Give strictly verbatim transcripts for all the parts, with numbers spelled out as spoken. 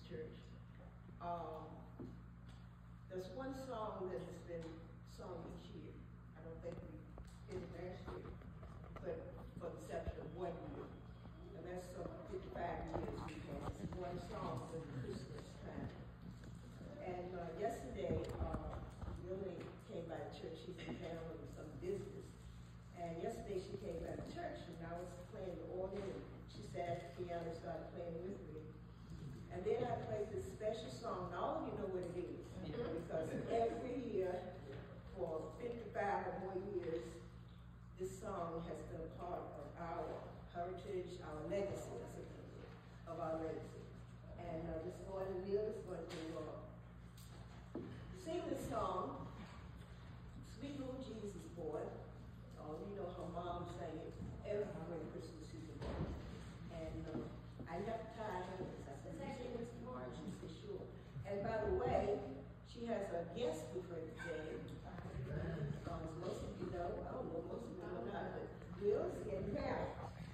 church. Um, there's one song that has been sung each year. I don't think we did it last year, but for the exception of one year. And that's some fifty-five years because it's one song for the Christmas time. And uh, yesterday, uh, Lily came by the church. She's in town with some business. And yesterday she came by the church and I was playing the organ and she sat at the piano and started playing with me. And then I played this special song, and all of you know what it is. Because every year for fifty-five or more years, this song has been a part of our heritage, our legacy, of our legacy. And uh, this morning, Neil is going to uh, sing this song, Sweet Little Jesus Boy. Oh, you know her mom sang it every Christmas season. And uh, I left tie hands. I said, "Is sing this tomorrow?" She said, "Sure." And by the way, she has a guest with her today. Um, most of you know, I don't know, most of you know not, but Will's getting married.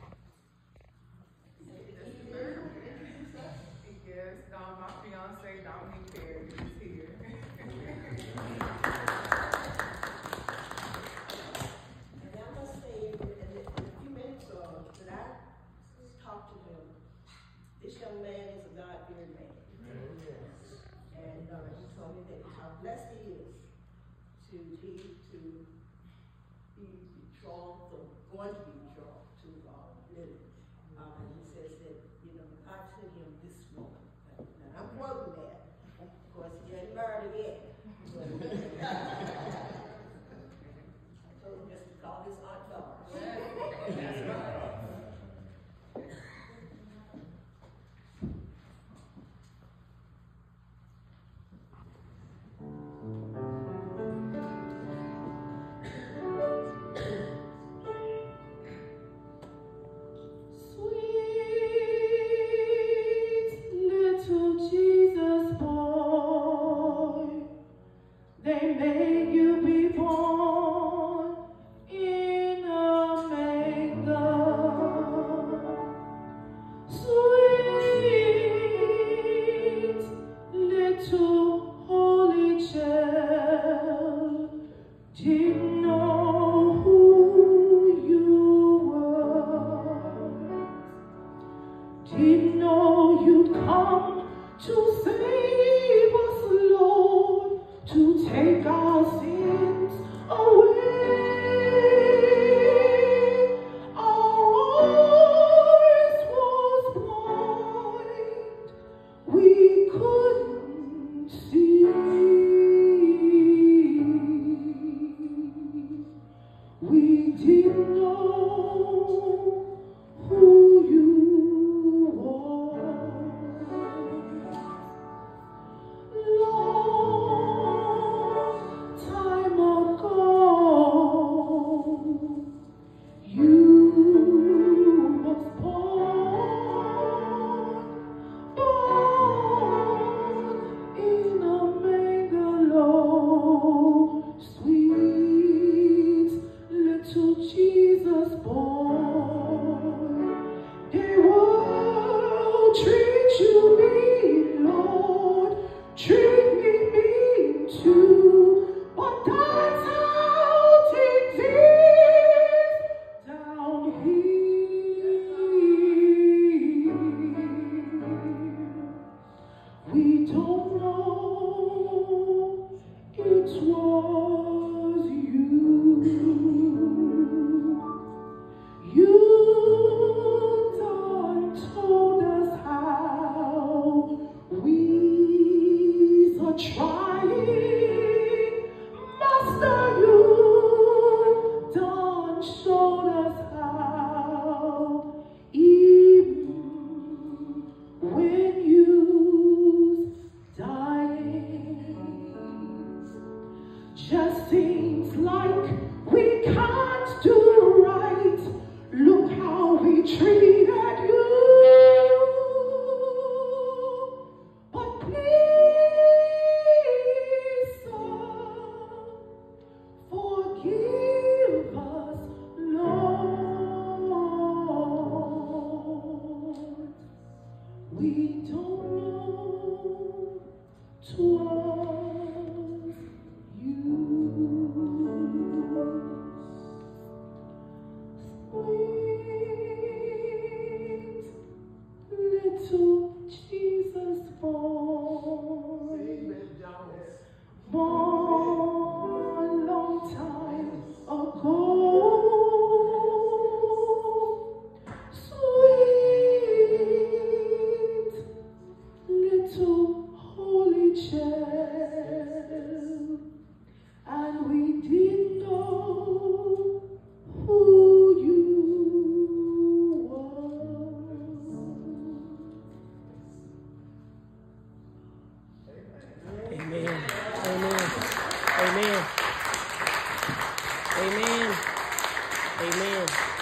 Yes, um, my fiance, Dominique Perry, is here. And I must say, in, in, in a few minutes uh, that I talked to him, this young man is a God-fearing man. And uh, he told me that how blessed he is to be, to be drawn from, going to be drawn to uh, Lily. Um, and he says that, you know, God sent him this woman. Now, I'm quoting that. Of course, he ain't married again. I told him just to call his aunt Doris. That's right. They made you be born in a manger. Sweet little holy child, didn't know who you were, didn't know you'd come to save us, Lord, to take our sins away. Our eyes was blind, we couldn't see. We didn't know who you were. Long time ago, you was born, born in a manger low, sweet little Jesus boy. The world treat you mean, Lord, treat me mean too, but that's how it is down here. We don't know it was you. You done told us how we's a trying, Master. You done showed us how, even when you's dying. Just seems like we can't do right. Look how we treated you. But please, sir, forgive us, Lord. We don't know 'twas you. Sweet little Jesus boy, born long time ago. Sweet little holy child, and we didn't know who you were. Amen. Amen. Amen. Amen. Amen.